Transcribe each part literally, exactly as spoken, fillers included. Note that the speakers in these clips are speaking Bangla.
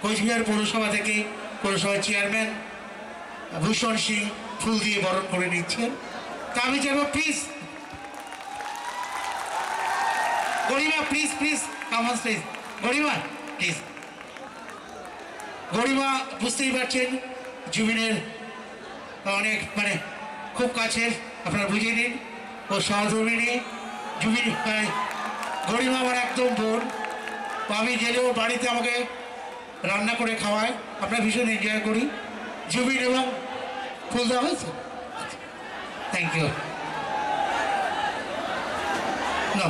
কোচবিহার পৌরসভা থেকে পৌরসভার চেয়ারম্যান ভূষণ সিং ফুল দিয়ে বরণ করে নিচ্ছেন। তা আমি চাইব please Garima please please come on please Garima please. Garima বুঝতেই পারছেন জুবিনের অনেক মানে খুব কাছের, আপনারা বুঝে নিন। ও সহধর্মিনী জুবিন, গরিমা আমার একদম বোন। আমি গেলেও বাড়িতে আমাকে রান্না করে খাওয়ায়, আমরা ভীষণ এনজয় করি। জুবিন এবং ফুল দেওয়া হয়েছে, থ্যাংক ইউ। না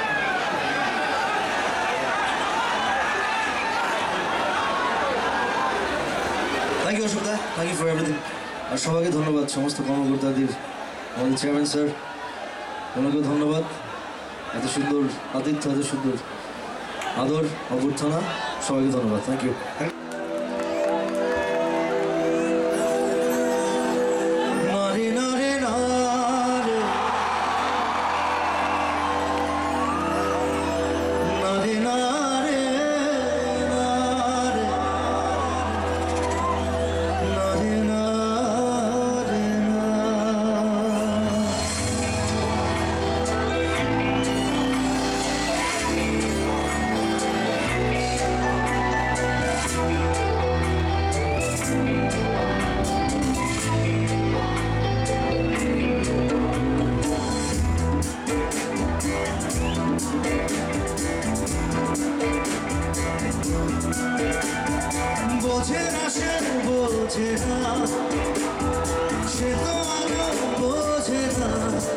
থ্যাংক ইউ অশোকদা, থ্যাংক ইউ ফর এভরিথিং। আর সবাইকে ধন্যবাদ, সমস্ত কর্মকর্তাদের, আমাদের চেয়ারম্যান স্যার, ওনাকেও ধন্যবাদ। এত সুন্দর আতিথ্য, এত সুন্দর আদর অভ্যর্থনা, সবাইকে ধন্যবাদ, থ্যাংক ইউ। বোঝে না সে বোঝে না, সে তো আরো বোঝে না,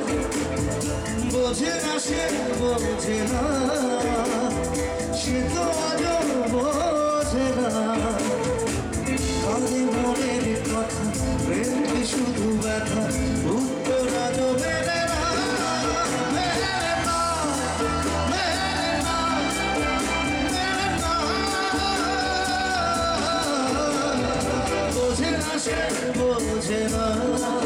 বোঝে না সে বোঝে না, সে তো আরো বোঝে না। কাঁদে মনের কথা, প্রেম কি শুধু ব্যথা, উত্তর আজও মেলে না, মেলে না, মেলে না, মেলে না। বোঝে না সে বোঝে না।